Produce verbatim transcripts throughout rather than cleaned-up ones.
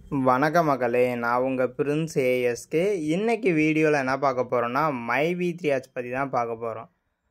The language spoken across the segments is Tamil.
வணக்க மக்களே, நான் உங்கள் பிரின்ஸ் ஏஎஸ்கே. இன்றைக்கி வீடியோவில் என்ன பார்க்க போகிறோன்னா மை வி த்ரீ ஆட்ஸ் பற்றி தான் பார்க்க போகிறோம்.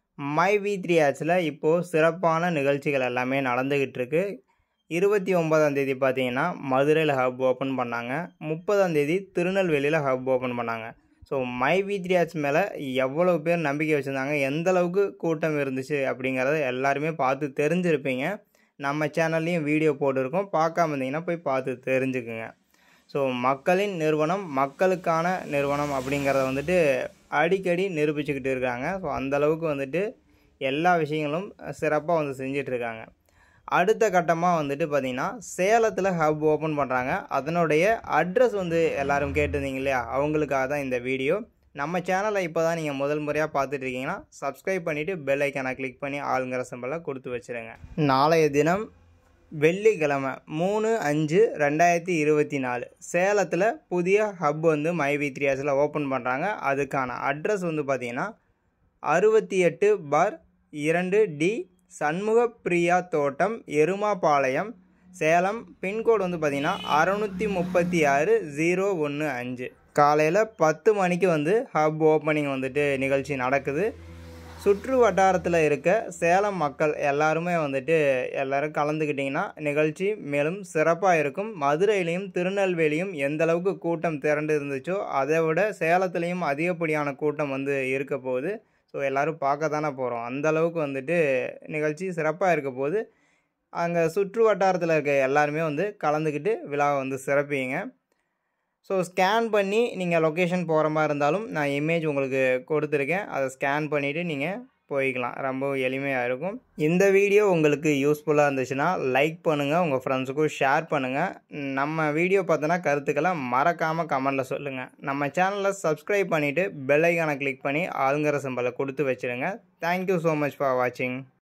மை வி த்ரீ ஆட்ஸில் இப்போது சிறப்பான நிகழ்ச்சிகள் எல்லாமே நடந்துக்கிட்டு இருக்கு. இருபத்தி ஒன்பதாம் தேதி பார்த்தீங்கன்னா மதுரையில் ஹப் ஓப்பன் பண்ணாங்க. முப்பதாம் தேதி திருநெல்வேலியில் ஹப் ஓப்பன் பண்ணாங்க. So My V three Ads மேலே எவ்வளோ பேர் நம்பிக்கை வச்சுருந்தாங்க, எந்தளவுக்கு கூட்டம் இருந்துச்சு அப்படிங்கிறத எல்லாருமே பார்த்து தெரிஞ்சிருப்பீங்க. நம்ம சேனல்லையும் வீடியோ போட்டிருக்கோம், பார்க்காம இருந்தீங்கன்னா போய் பார்த்து தெரிஞ்சுக்குங்க. ஸோ மக்களின் நிறுவனம், மக்களுக்கான நிறுவனம் அப்படிங்கிறத வந்துட்டு அடிக்கடி நிரூபிச்சுக்கிட்டு இருக்காங்க. ஸோ அந்தளவுக்கு வந்துட்டு எல்லா விஷயங்களும் சிறப்பாக வந்து செஞ்சிட்ருக்காங்க. அடுத்த கட்டமாக வந்துட்டு பார்த்திங்கன்னா சேலத்தில் ஹப் ஓப்பன் பண்ணுறாங்க. அதனுடைய அட்ரஸ் வந்து எல்லோரும் கேட்டிருந்தீங்க இல்லையா, அவங்களுக்காக தான் இந்த வீடியோ. நம்ம சேனலை இப்போ தான் நீங்கள் முதல் முறையாக பார்த்துட்ருக்கீங்கன்னா சப்ஸ்கிரைப் பண்ணிவிட்டு பெல் ஐக்கானை கிளிக் பண்ணி ஆளுங்கிற சிம்பலை கொடுத்து வச்சுருங்க. நாளைய தினம் வெள்ளிக்கிழமை மூணு அஞ்சு ரெண்டாயிரத்தி இருபத்தி நாலு சேலத்தில் புதிய ஹப் வந்து மை வி த்ரீ ஆட்ஸில் ஓப்பன் பண்ணுறாங்க. அதுக்கான அட்ரஸ் வந்து பார்த்திங்கன்னா அறுபத்தி எட்டு பார் இரண்டு டி சண்முக பிரியா தோட்டம், எருமாபாளையம், சேலம். பின்கோடு வந்து பார்த்திங்கன்னா அறுநூற்றி முப்பத்தி ஆறு ஜீரோ ஒன்று அஞ்சு. காலையில் பத்து மணிக்கு வந்து ஹப் ஓப்பனிங் வந்துட்டு நிகழ்ச்சி நடக்குது. சுற்று வட்டாரத்தில் இருக்க சேலம் மக்கள் எல்லாருமே வந்துட்டு எல்லோரும் கலந்துக்கிட்டிங்கன்னா நிகழ்ச்சி மேலும் சிறப்பாக இருக்கும். மதுரையிலையும் திருநெல்வேலியும் எந்த அளவுக்கு கூட்டம் திரண்டு இருந்துச்சோ அதை விட சேலத்துலேயும் அதிகப்படியான கூட்டம் வந்து இருக்க போகுது. ஸோ எல்லோரும் பார்க்க தானே போகிறோம். அந்தளவுக்கு வந்துட்டு நிகழ்ச்சி சிறப்பாக இருக்க போது. அங்கே சுற்று வட்டாரத்தில் இருக்க எல்லாருமே வந்து கலந்துக்கிட்டு விழாவை வந்து சிறப்பிங்க. ஸோ ஸ்கேன் பண்ணி நீங்கள் லொக்கேஷன் போகிற மாதிரி இருந்தாலும் நான் இமேஜ் உங்களுக்கு கொடுத்துருக்கேன். அதை ஸ்கேன் பண்ணிவிட்டு நீங்கள் போய்க்கலாம். ரொம்ப எளிமையாக இருக்கும். இந்த வீடியோ உங்களுக்கு யூஸ்ஃபுல்லாக இருந்துச்சுன்னா லைக் பண்ணுங்கள், உங்கள் ஃப்ரெண்ட்ஸுக்கும் ஷேர் பண்ணுங்கள். நம்ம வீடியோ பார்த்தோன்னா கருத்துக்களை மறக்காமல் கமெண்டில் சொல்லுங்கள். நம்ம சேனலை சப்ஸ்கிரைப் பண்ணிவிட்டு பெல் ஐக்கானை கிளிக் பண்ணி ஆளுங்கிற சிம்பலை கொடுத்து வச்சுருங்க. தேங்க்யூ ஸோ மச் ஃபார் வாட்சிங்.